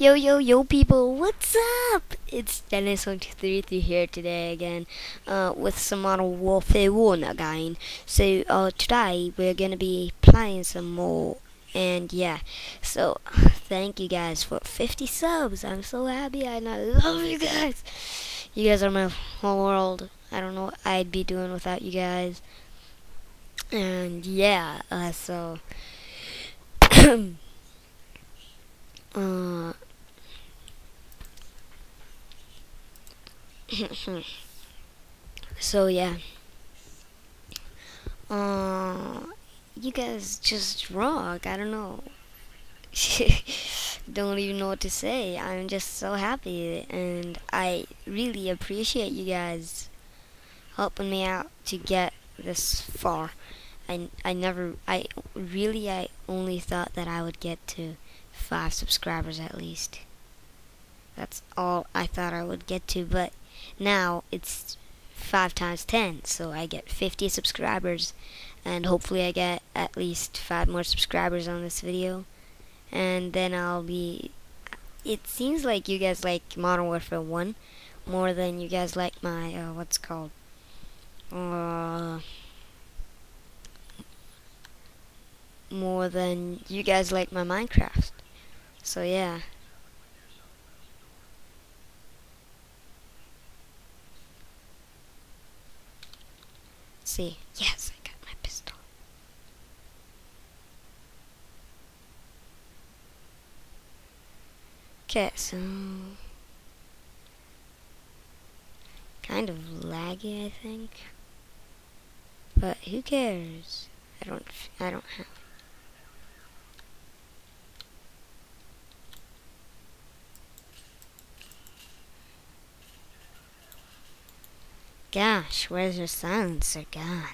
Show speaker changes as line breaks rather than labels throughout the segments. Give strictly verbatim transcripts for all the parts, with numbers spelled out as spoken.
Yo, yo, yo, people, what's up? It's Dennis one two three three here today again, uh, with some Modern Warfare one again. So, uh, today we're gonna be playing some more, and yeah, so, thank you guys for fifty subs. I'm so happy and I love you guys. You guys are my whole world. I don't know what I'd be doing without you guys. And yeah, uh, so, uh, so yeah. Uh, you guys just rock. I don't know. Don't even know what to say. I'm just so happy, and I really appreciate you guys helping me out to get this far. I, I never, I really, I only thought that I would get to five subscribers at least. That's all I thought I would get to, but now it's five times ten, so I get fifty subscribers, and hopefully I get at least five more subscribers on this video, and then I'll be, it seems like you guys like Modern Warfare one more than you guys like my, uh, what's it called, uh, more than you guys like my Minecraft, so yeah. Let's see, yes, I got my pistol. Okay, so kind of laggy, I think, but who cares? I don't, I don't have. Gosh, where's your silencer gone?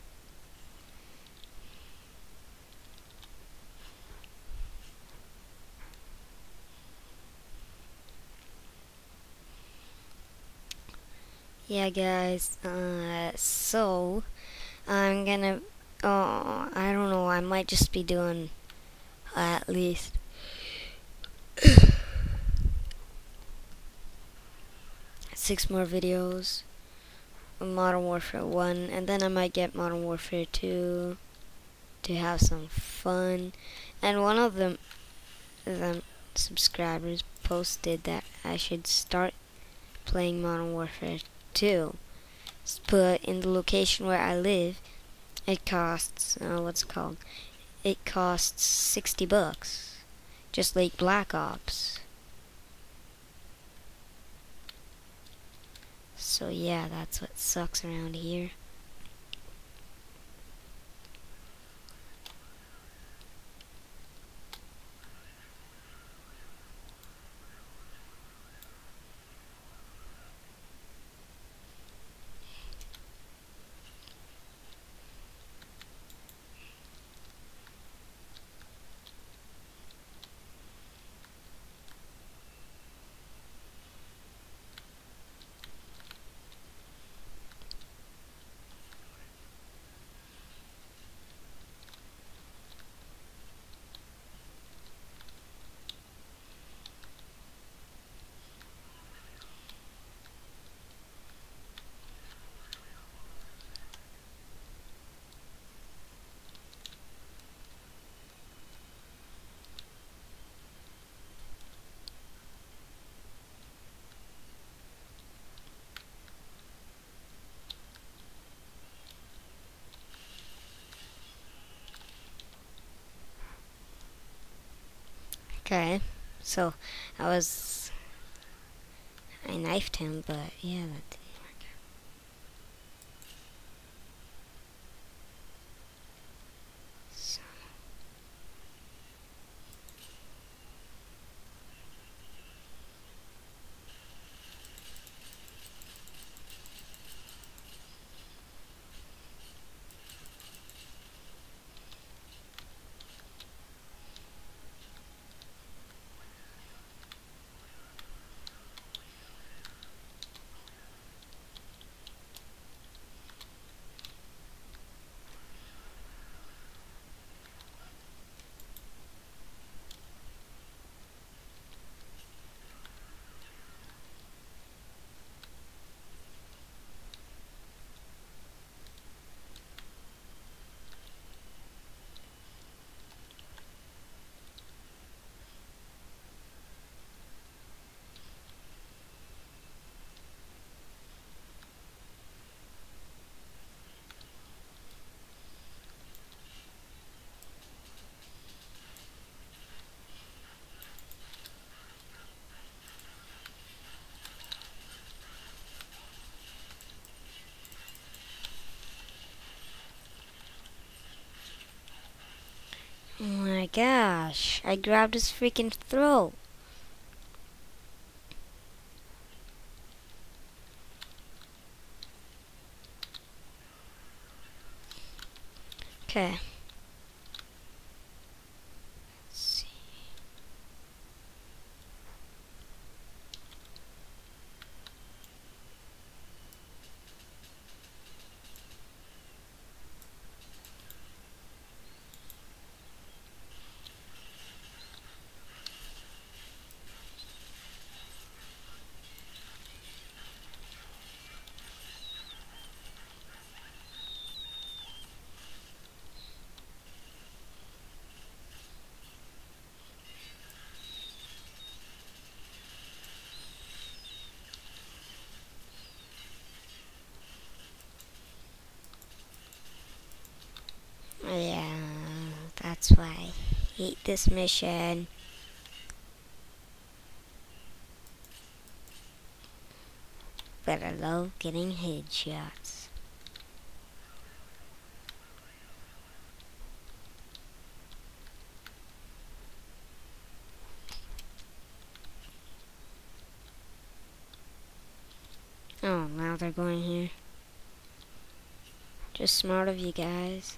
Yeah, guys, uh, so, I'm gonna, oh, I don't know, I might just be doing, uh, at least, six more videos of Modern Warfare one, and then I might get Modern Warfare two to have some fun, and one of them, them subscribers posted that I should start playing Modern Warfare two, but in the location where I live, it costs, uh, what's it called? It costs sixty bucks, just like Black Ops. So yeah, that's what sucks around here. Okay, so I was, I knifed him, but yeah, that didn't work. So. Oh my gosh, I grabbed his freaking throat. Okay. Let's see. Yeah, that's why I hate this mission. But I love getting headshots. Oh, now they're going here. Just smart of you guys.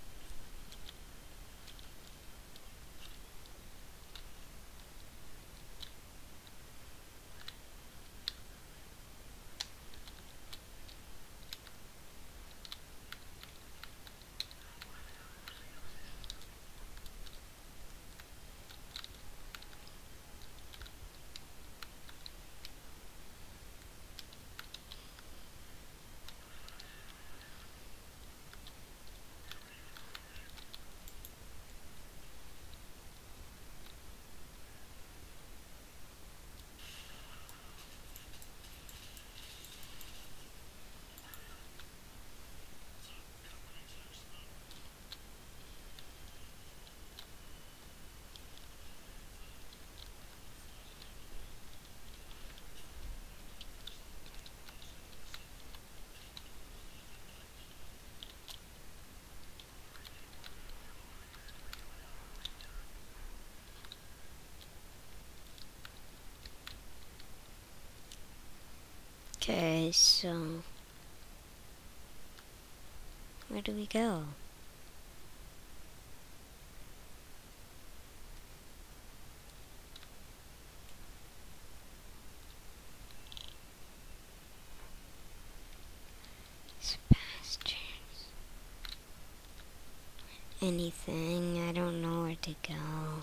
Okay, so where do we go? Bastards. Anything, I don't know where to go.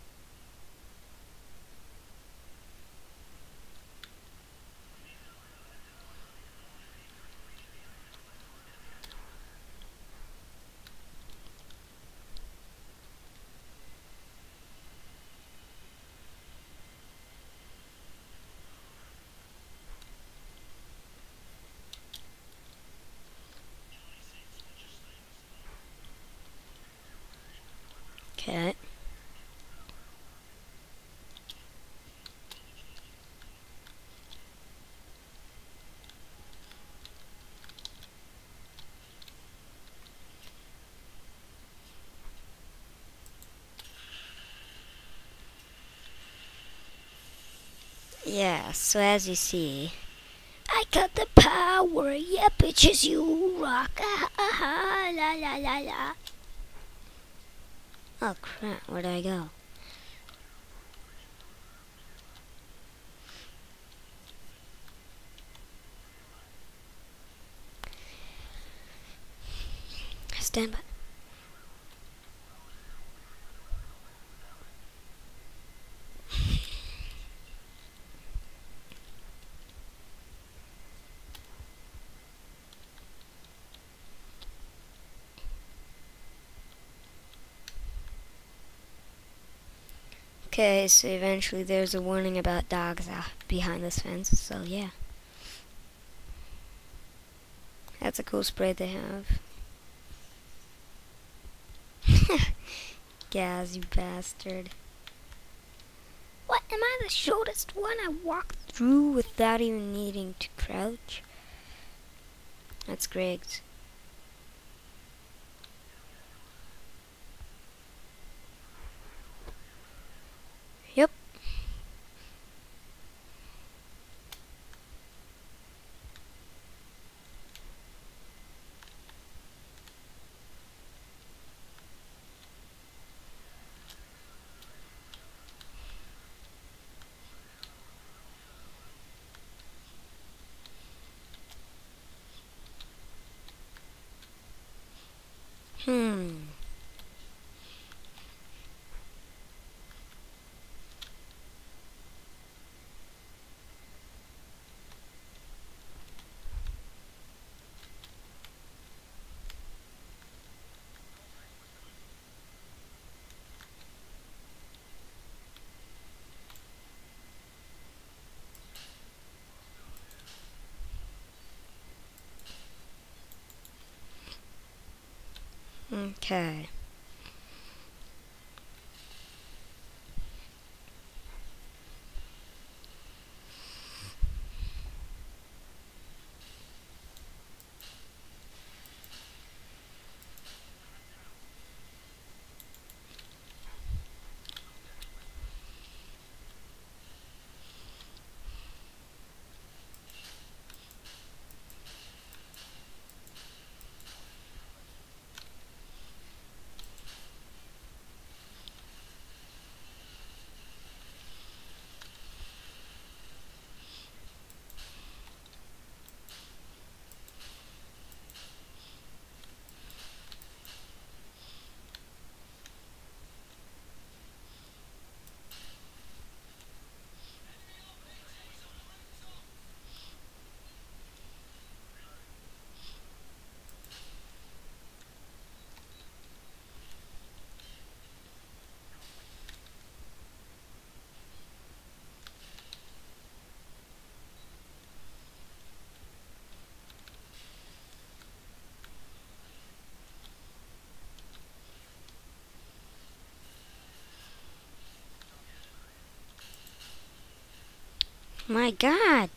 Okay. Yeah, so as you see, I got the power. Yeah, bitches, you rock. Ah, ah, ah, la, la, la, la. Oh, crap. Where do I go? Stand by. Okay, so eventually there's a warning about dogs uh, behind this fence, so yeah. That's a cool spray they have. Gaz, you bastard. What, am I the shortest one I walked through without even needing to crouch? That's Greg's. Hmm. Okay. My God.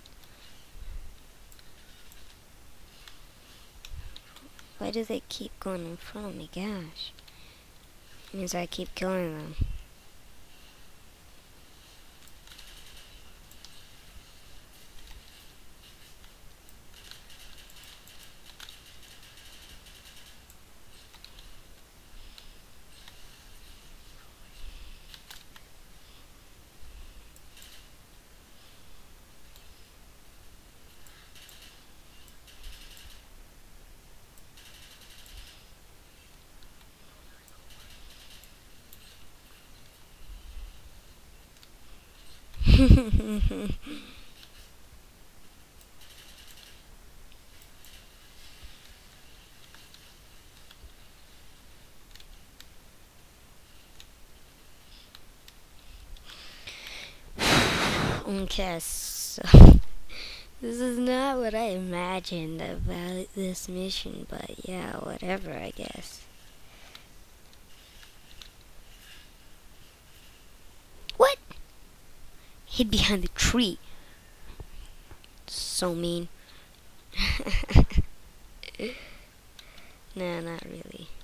Why do they keep going in front of me? Gosh. Means I keep killing them. Okay, so this is not what I imagined about this mission, but yeah, whatever, I guess. What? Hid behind the tree. So mean. Nah, not really.